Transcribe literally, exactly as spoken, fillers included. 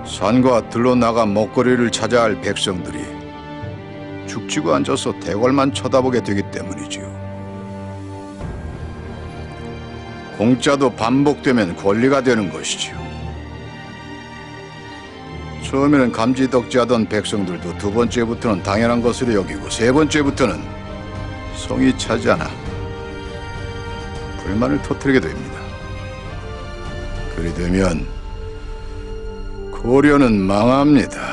산과 들로 나가 먹거리를 찾아야 할 백성들이 죽지고 앉아서 대궐만 쳐다보게 되기 때문이지요. 공짜도 반복되면 권리가 되는 것이지요. 처음에는 감지덕지하던 백성들도 두 번째부터는 당연한 것으로 여기고 세 번째부터는 성이 차지 않아 불만을 터뜨리게 됩니다. 그리 되면 고려는 망합니다.